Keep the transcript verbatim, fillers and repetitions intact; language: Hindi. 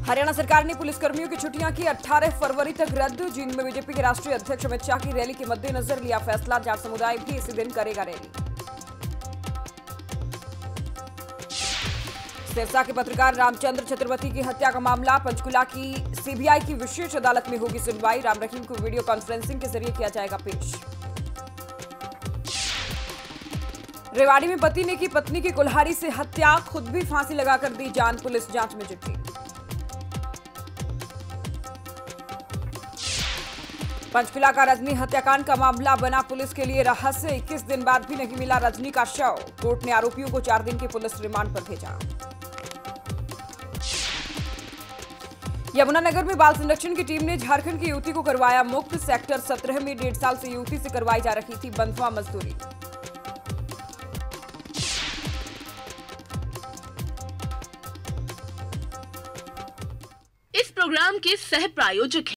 हरियाणा सरकार ने पुलिसकर्मियों की छुट्टियां की अठारह फरवरी तक रद्द। जींद में बीजेपी के राष्ट्रीय अध्यक्ष अमित शाह की रैली के मद्देनजर लिया फैसला। जाट समुदाय भी इसी दिन करेगा रैली। सिरसा के पत्रकार रामचंद्र छत्रपति की हत्या का मामला, पंचकुला की सीबीआई की विशेष अदालत में होगी सुनवाई। राम रहीम को वीडियो कॉन्फ्रेंसिंग के जरिए किया जाएगा पेश। रेवाड़ी में पति ने की पत्नी की कुल्हाड़ी से हत्या, खुद भी फांसी लगाकर दी जान। पुलिस जांच में जुटी। पंचकुला का रजनी हत्याकांड का मामला बना पुलिस के लिए रहस्य। इक्कीस दिन बाद भी नहीं मिला रजनी का शव। कोर्ट ने आरोपियों को चार दिन के पुलिस रिमांड पर भेजा। यमुनानगर में बाल संरक्षण की टीम ने झारखंड की युवती को करवाया मुक्त। सेक्टर सत्रह में डेढ़ साल से युवती से करवाई जा रही थी बंधुआ मजदूरी। इस प्रोग्राम के सह प्रायोजक